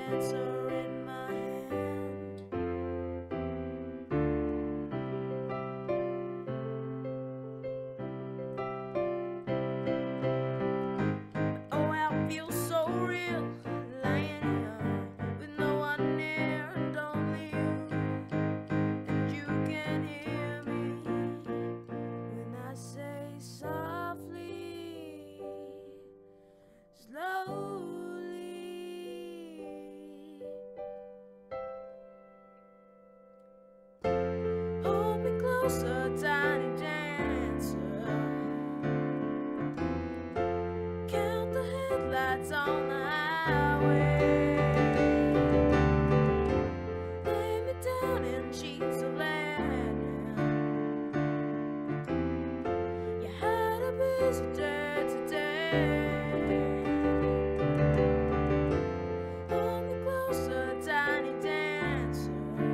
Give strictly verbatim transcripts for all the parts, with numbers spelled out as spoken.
dancer in my hand. Oh, I feel so real, lying here with no one near and only you. And you can hear me when I say softly, slowly. Hold me closer, tiny dancer. Count the headlights on the highway. Lay me down in sheets of land. You had a busy day today. Hold me closer, tiny dancer.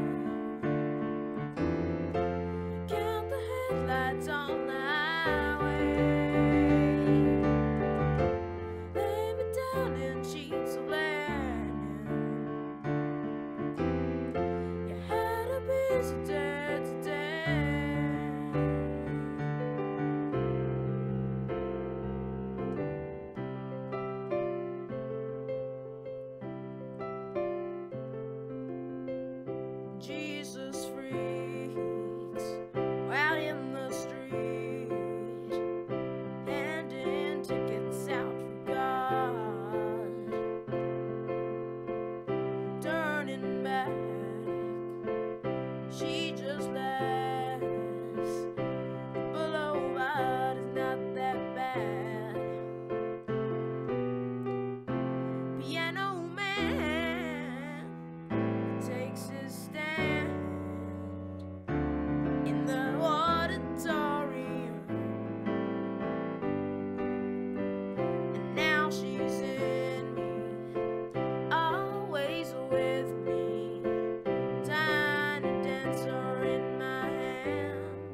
Count the headlights on the highway. Lay me down in sheets of land. You had a busy day today. Jesus freaks out in the street, handing tickets out for God. Turning back, she just laughs. Below, but it's not that bad. Piano man takes his stand in the auditorium, and now she's in me, always with me, tiny dancer in my hand.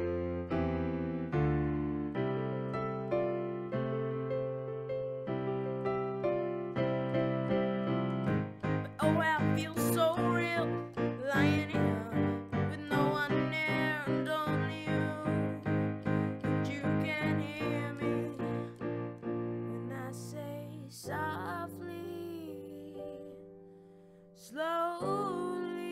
But oh, I feel so real, lying here with no one near and only you. And you can hear me when I say softly, slowly.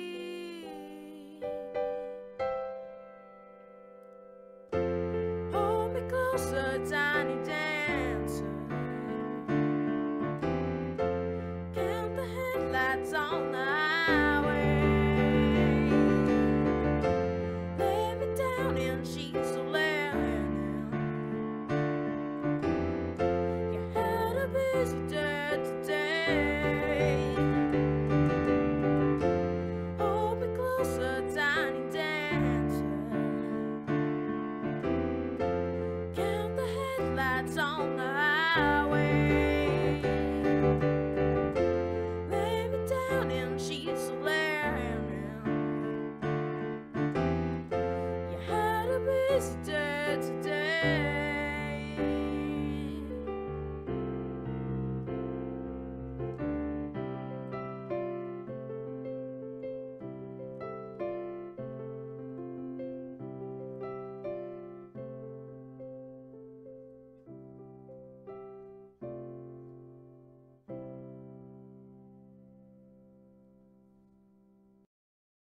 Hold me closer, tiny dancer. Count the headlights on the